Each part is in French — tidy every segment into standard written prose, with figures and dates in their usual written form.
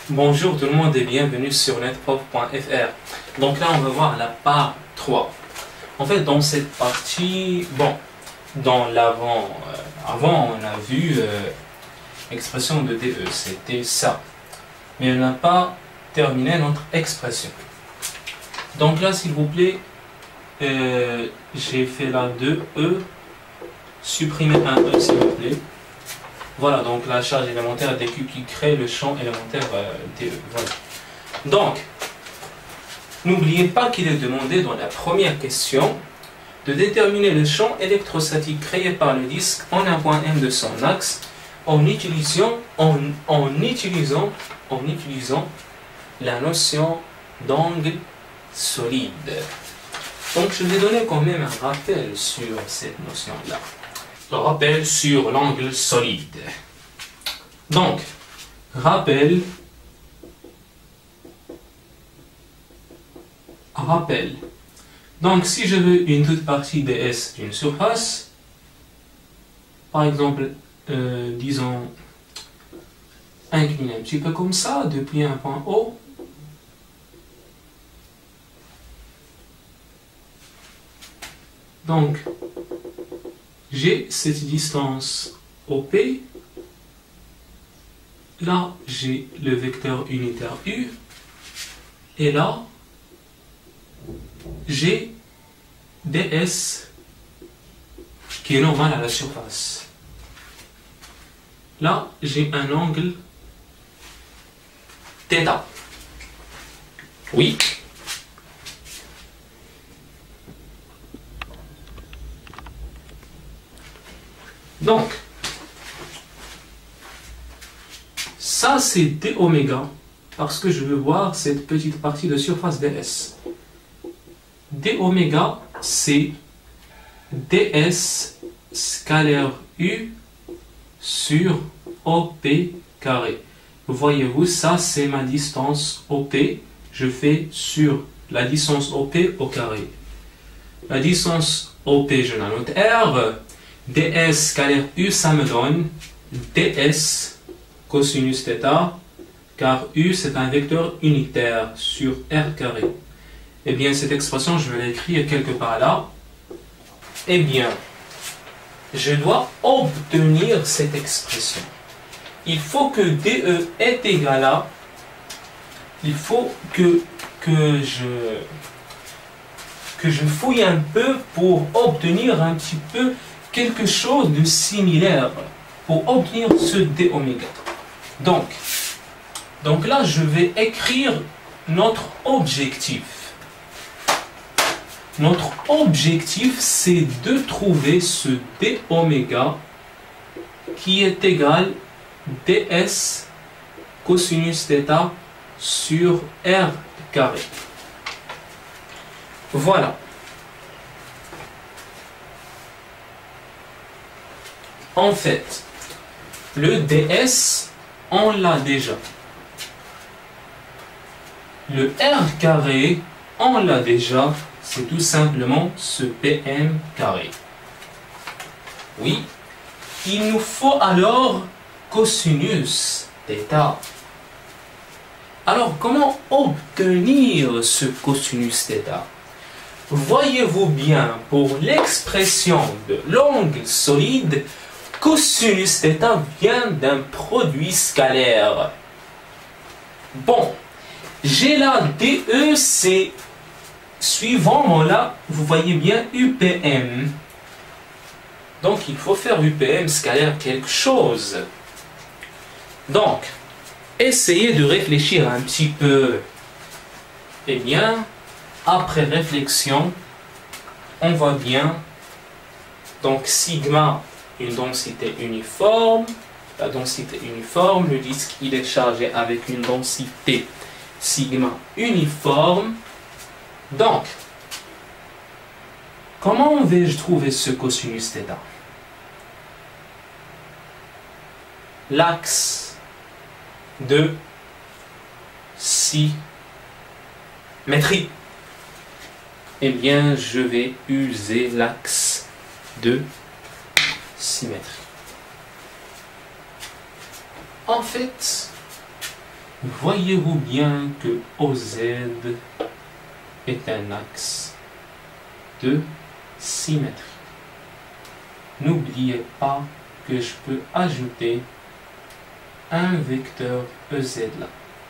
Bonjour tout le monde et bienvenue sur netprof.fr. Donc là on va voir la part 3. En fait dans cette partie, dans l'avant, avant on a vu expression de DE, c'était ça. Mais on n'a pas terminé notre expression. Donc là s'il vous plaît, j'ai fait là 2E, supprimez un E s'il vous plaît. Voilà, donc la charge élémentaire DQ qui crée le champ élémentaire DE. Voilà. Donc, n'oubliez pas qu'il est demandé dans la première question de déterminer le champ électrostatique créé par le disque en un point M de son axe en utilisant la notion d'angle solide. Donc, je vais donner quand même un rappel sur cette notion-là. Le rappel sur l'angle solide. Donc, rappel. Donc, si je veux une toute partie ds d'une surface, par exemple, disons, incliné un petit peu comme ça, depuis un point O, donc, j'ai cette distance OP, là j'ai le vecteur unitaire U, et là j'ai ds qui est normal à la surface. Là j'ai un angle θ. Oui. Donc, ça c'est d oméga, parce que je veux voir cette petite partie de surface ds. D oméga, c'est ds scalaire U sur OP carré. Voyez-vous, ça c'est ma distance OP. Je fais sur la distance OP au carré. La distance OP, je la note R. ds scalaire U, ça me donne ds cosinus θ, car U c'est un vecteur unitaire sur R carré. Eh bien, cette expression, je vais l'écrire quelque part là. Eh bien, je dois obtenir cette expression. Il faut que DE est égal à... Il faut que je fouille un peu pour obtenir un petit peu quelque chose de similaire pour obtenir ce d oméga. Donc là, je vais écrire notre objectif. Notre objectif, c'est de trouver ce d oméga qui est égal ds cosinus θ sur R carré. Voilà. En fait, le ds, on l'a déjà. Le R carré, on l'a déjà. C'est tout simplement ce PM carré. Oui. Il nous faut alors cosinus θ. Alors, comment obtenir ce cosinus θ? Voyez-vous bien, pour l'expression de l'angle solide, cosinus θ vient d'un produit scalaire. Bon, j'ai là DE, c'est suivant mon là, vous voyez bien UPM. Donc il faut faire UPM scalaire quelque chose. Donc, essayez de réfléchir un petit peu. Eh bien, après réflexion, on voit bien. Donc sigma, une densité uniforme. La densité uniforme, le disque il est chargé avec une densité sigma uniforme. Donc, comment vais-je trouver ce cosinus θ? L'axe de symétrie. Eh bien, je vais user l'axe de symétrie. En fait, voyez-vous bien que OZ est un axe de symétrie. N'oubliez pas que je peux ajouter un vecteur EZ là.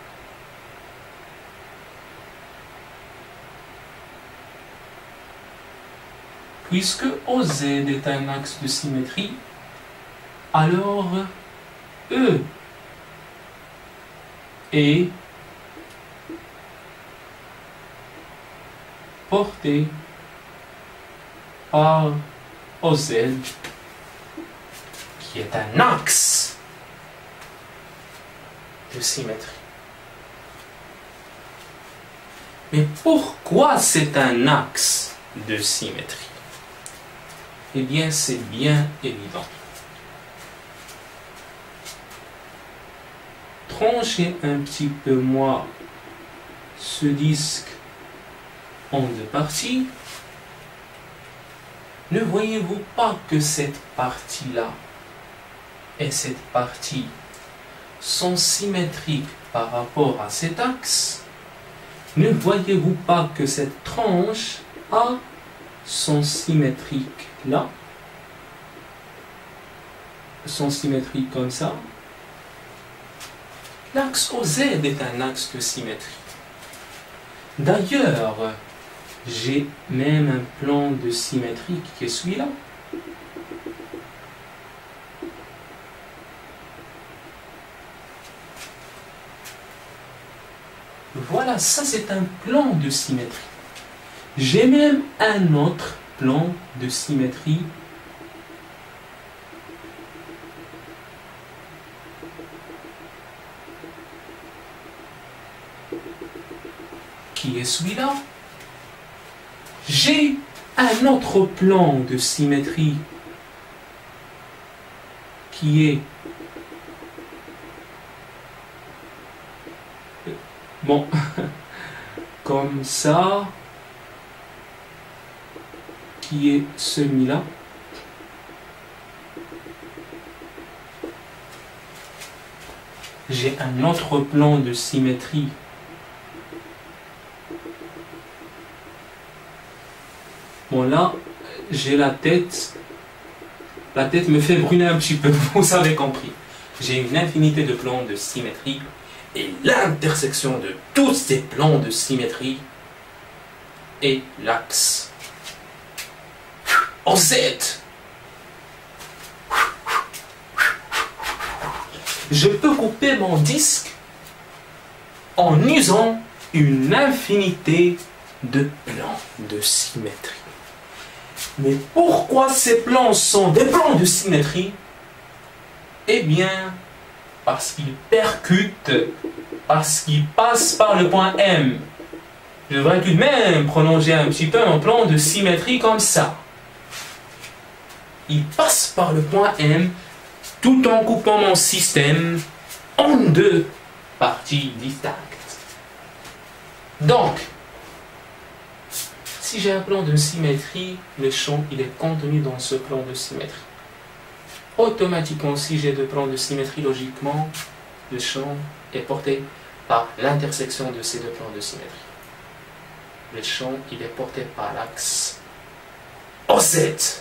Puisque OZ est un axe de symétrie, alors E est porté par OZ, qui est un axe de symétrie. Mais pourquoi c'est un axe de symétrie? Eh bien, c'est bien évident. Tranchez un petit peu moi ce disque en deux parties. Ne voyez-vous pas que cette partie-là et cette partie sont symétriques par rapport à cet axe? Ne voyez-vous pas que cette tranche A sont symétriques là, sont symétriques comme ça? L'axe OZ est un axe de symétrie. D'ailleurs, j'ai même un plan de symétrie qui est celui-là. Voilà, ça c'est un plan de symétrie. J'ai même un autre plan de symétrie qui est celui-là. J'ai un autre plan de symétrie qui est bon comme ça, qui est celui-là. J'ai un autre plan de symétrie bon là, j'ai la tête me fait brûler un petit peu, vous avez compris. J'ai une infinité de plans de symétrie et l'intersection de tous ces plans de symétrie est l'axe OZ. Je peux couper mon disque en usant une infinité de plans de symétrie. Mais pourquoi ces plans sont des plans de symétrie? Eh bien, parce qu'ils percutent, parce qu'ils passent par le point M. Je devrais tout de même prolonger un petit peu mon plan de symétrie comme ça. Ils passent par le point M tout en coupant mon système en deux parties distinctes. Donc, si j'ai un plan de symétrie, le champ il est contenu dans ce plan de symétrie. Automatiquement, si j'ai deux plans de symétrie, logiquement, le champ est porté par l'intersection de ces deux plans de symétrie. Le champ il est porté par l'axe OZ.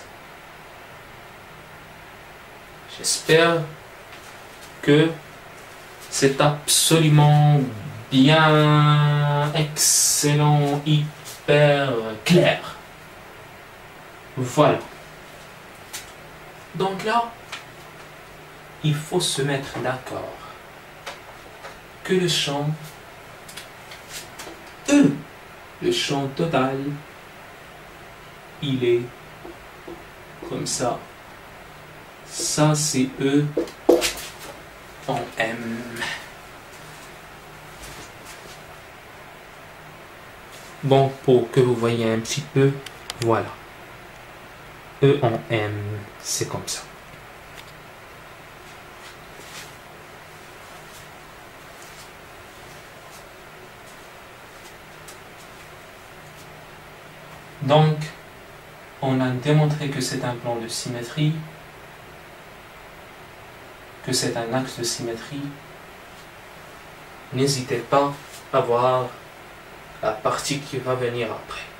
J'espère que c'est absolument bien, excellent, hyper clair. Voilà. Donc là, il faut se mettre d'accord que le champ E, le champ total, il est comme ça. Ça, c'est E en M. Bon, pour que vous voyez un petit peu, voilà. E en M, c'est comme ça. Donc, on a démontré que c'est un plan de symétrie, que c'est un axe de symétrie. n'hésitez pas à voir la partie qui va venir après.